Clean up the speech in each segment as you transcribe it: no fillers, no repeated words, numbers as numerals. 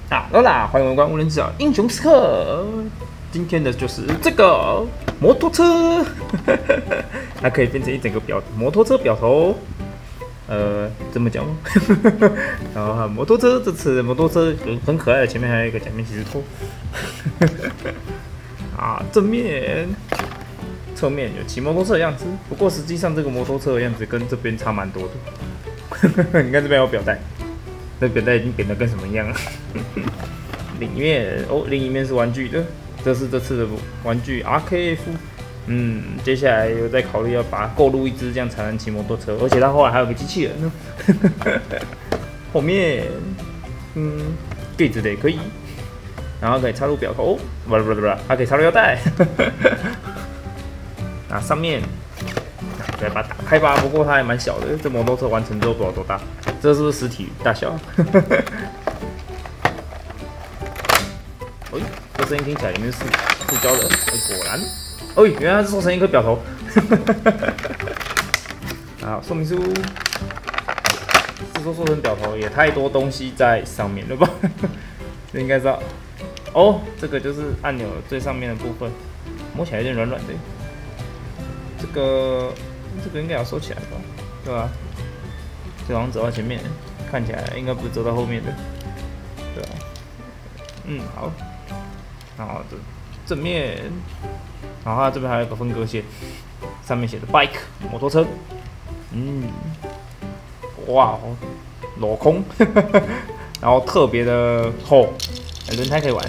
好啦，欢迎光临无人知晓英雄时刻。今天的就是这个摩托车，它可以变成一整个摩托车表头。这么讲吗？然后摩托车，这次摩托车很可爱的，前面还有一个假面骑士头。啊，正面、侧面有骑摩托车的样子，不过实际上这个摩托车的样子跟这边差蛮多的。你看这边有表带。这表带已经扁得跟什么一样了。另一面是玩具的，这是这次的玩具 RKF。接下来有在考虑要把它购入一只，这样才能骑摩托车。而且它后来还有个机器人呢。后面，柜子的也可以，然后可以插入表头，不，还可以插入腰带。那上面。来把它打开吧，不过它还蛮小的，这摩托车完成之后不知道多大，这是不是实体大小？这声音听起来里面是塑胶的，果然，原来它是做成一颗表头。好，说明书，做成表头也太多东西在上面了吧？这应该知道，这个就是按钮最上面的部分，摸起来有点软软的，这个应该要收起来吧，对吧？这好像走到前面，看起来应该不是走到后面的，对吧？好。然后正面，然后它这边还有一个分割线，上面写的 bike 摩托车，哇，镂空，然后特别的厚，轮胎可以玩。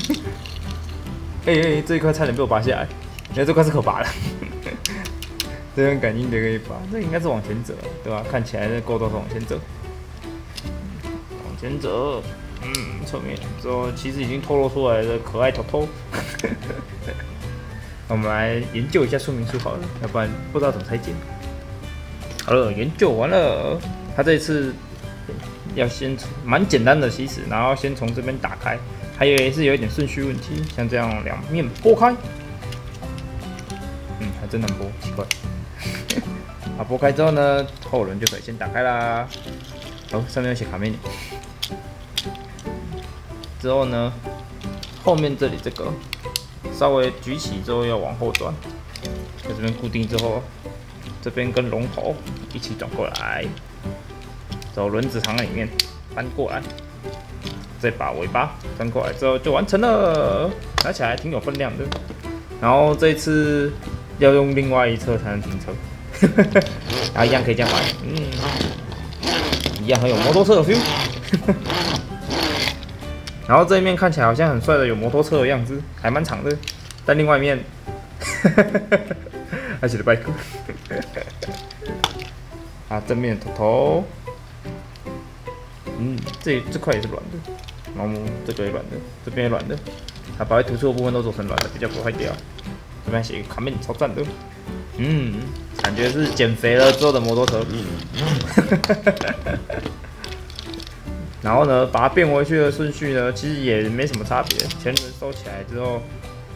这一块差点被我拔下来，因为这块是可拔的。这根感应的可以拔，这应该是往前折，对吧？看起来这构造是往前折，往前折，侧面之后其实已经透露出来的可爱头头。我们来研究一下说明书好了，要不然不知道怎么拆解。好了，研究完了，它这一次要先蛮简单的其实，然后先从这边打开，还是有一点顺序问题，像这样两面拨开，还真难拨，奇怪。拨开之后呢，后轮就可以先打开啦。上面有写卡梅尼。之后呢，后面这里这个稍微举起之后要往后转，在这边固定之后，这边跟龙头一起转过来，走轮子藏在里面，搬过来，再把尾巴翻过来之后就完成了。拿起来挺有分量的。然后这一次要用另外一侧才能停车。然后一样可以这样玩，一样很有摩托车的 feel。然后这一面看起来好像很帅的，有摩托车的样子，还蛮长的。但另外一面，还写了 bike。正面的头，这块也是软的，然后这个也软的，这边也软的，把会突出的部分都做成软的，比较不会坏掉。这边写一个卡面超赞的，感觉是减肥了之后的摩托车。然后呢，把它变回去的顺序呢，其实也没什么差别。前轮收起来之后，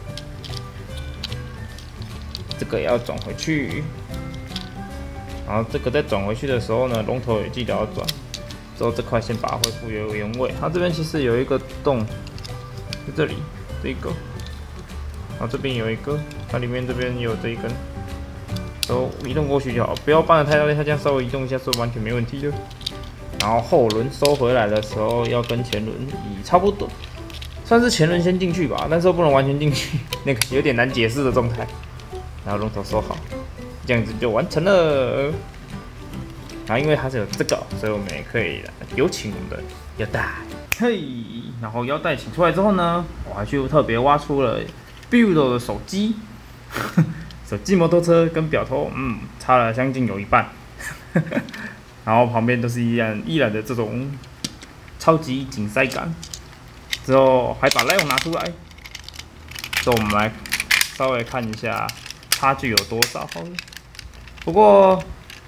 这个也要转回去。然后这个在转回去的时候呢，龙头也记得要转。之后这块先把它恢复原位。它这边其实有一个洞，在这里这一个，然后这边有一个，它里面这边也有这一根。都移动过去就好，不要搬得太大力，它这样稍微移动一下是完全没问题的。然后后轮收回来的时候要跟前轮差不多，算是前轮先进去吧，但是又不能完全进去，那个有点难解释的状态。然后龙头收好，这样子就完成了。然后因为它是有这个，所以我们也可以有请我们的腰带。然后腰带请出来之后呢，我还去特别挖出了 Build 的手机。手机摩托车跟表头，差了将近有一半，然后旁边都是依然的这种超级紧塞感。之后还把 Lion 拿出来，之后我们来稍微看一下差距有多少好了。不过，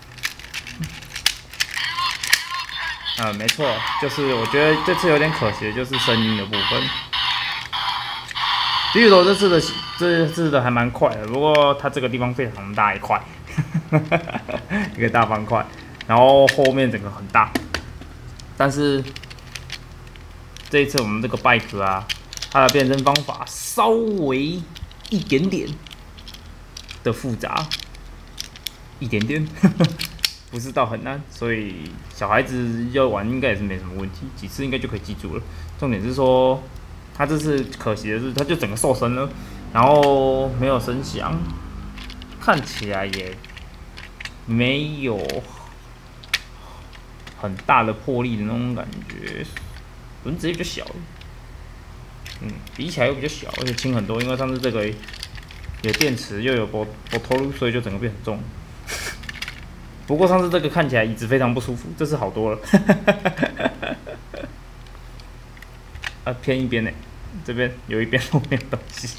没错，就是我觉得这次有点可惜的就是声音的部分。Build 这次的还蛮快的，不过它这个地方非常大一块，一个大方块，然后后面整个很大，但是这一次我们这个 bike 啊，它的变身方法稍微一点点的复杂，一点点，不是到很难，所以小孩子要玩应该也是没什么问题，几次应该就可以记住了。重点是说，它这次可惜的是，它就整个瘦身了，然后没有声响，看起来也没有很大的魄力的那种感觉，轮子也比较小，比起来又比较小，而且轻很多，因为上次这个有电池又有波头路，所以就整个变很重。不过上次这个看起来椅子非常不舒服，这次好多了。偏一边呢，这边有一边后面的东西。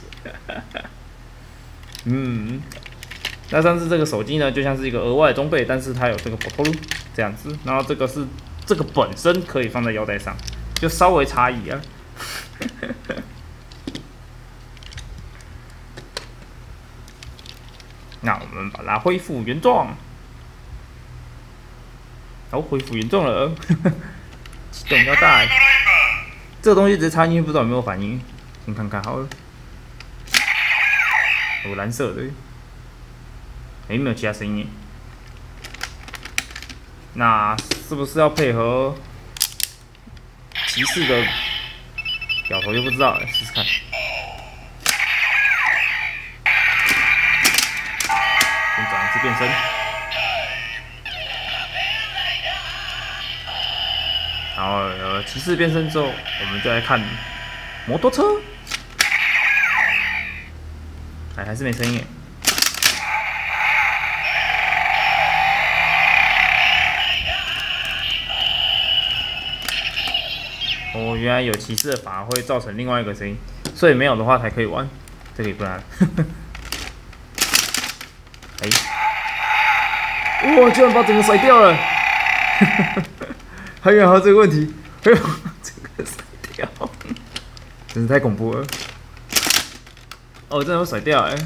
那上次这个手机呢，就像是一个额外的装备，但是它有这个波头路这样子，然后这个是这个本身可以放在腰带上，就稍微差异啊。那我们把它恢复原状。好，恢复原状了。启动腰带，这个东西直接插进去，不知道有没有反应？先看看好了。有蓝色的，没有其他声音。那是不是要配合骑士的表头就不知道了，试试看。先转一次变身。然后有骑士变身之后，我们就来看摩托车。还是没声音。哦，原来有骑士的反而会造成另外一个声音，所以没有的话才可以玩，这个也不难。哇，居然把整个甩掉了！还有这个问题，哎呦，整个甩掉，真是太恐怖了。哦，真的会甩掉哎！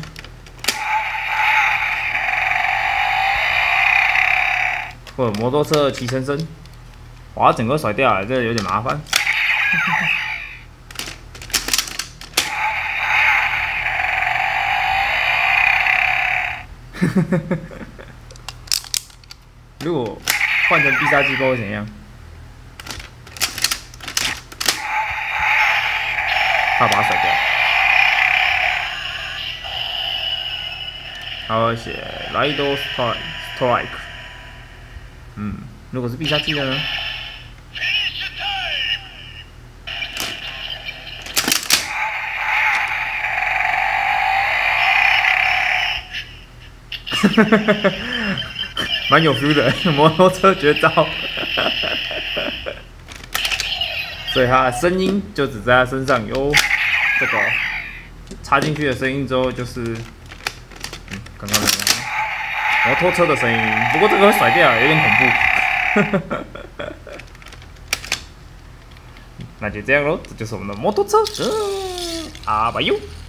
或者摩托车的骑乘声，哇，整个甩掉了，这个有点麻烦。如果换成必杀技，会怎样？他把它甩掉。他会写 Lido Strike。如果是必杀技的呢？蛮有 feel 的，摩托车绝招。所以它的声音就只在它身上有这个插进去的声音之后，就是刚刚那个摩托车的声音。不过这个会甩掉，有点恐怖。那就这样咯，这就是我们的摩托车。阿巴哟。